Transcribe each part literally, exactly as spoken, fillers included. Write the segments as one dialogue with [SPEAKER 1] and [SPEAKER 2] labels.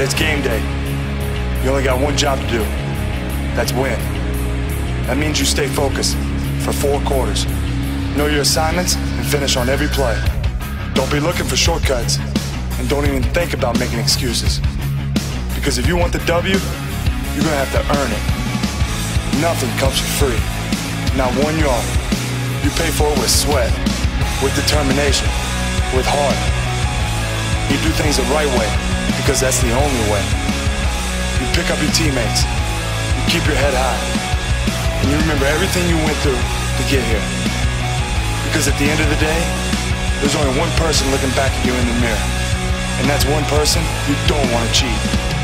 [SPEAKER 1] it's game day, you only got one job to do. That's win. That means you stay focused for four quarters. Know your assignments and finish on every play. Don't be looking for shortcuts, and don't even think about making excuses. Because if you want the W, you're gonna have to earn it. Nothing comes for free. Not one yard. You pay for it with sweat, with determination, with heart. You do things the right way, because that's the only way. You pick up your teammates. You keep your head high. And you remember everything you went through to get here. Because at the end of the day, there's only one person looking back at you in the mirror. And that's one person you don't want to cheat.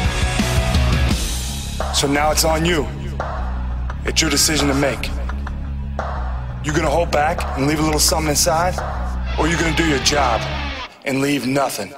[SPEAKER 1] So now it's on you. It's your decision to make. You gonna hold back and leave a little something inside? Or you gonna do your job and leave nothing?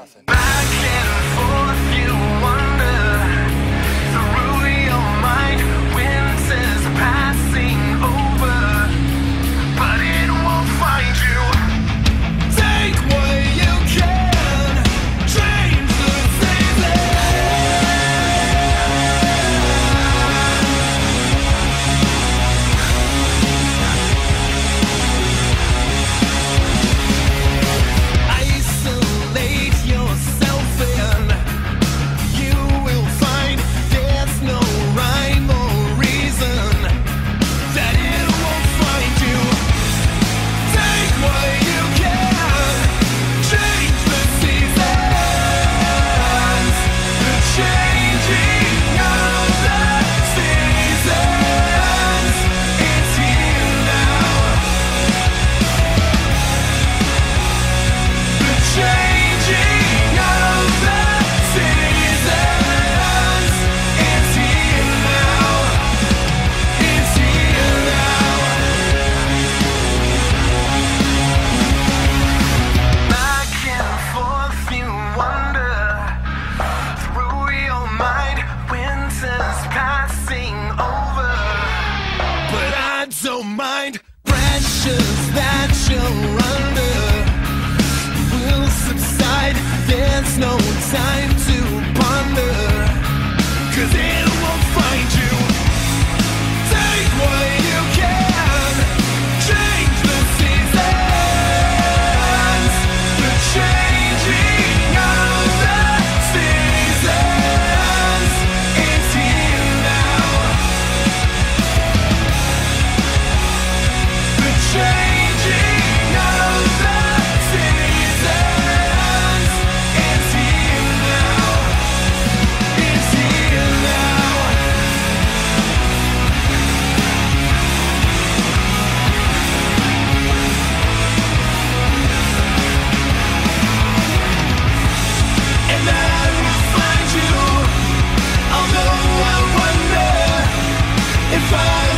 [SPEAKER 2] If I